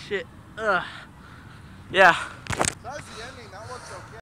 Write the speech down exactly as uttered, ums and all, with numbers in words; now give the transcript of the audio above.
shit. Ugh. Yeah. That's the ending. That looks okay.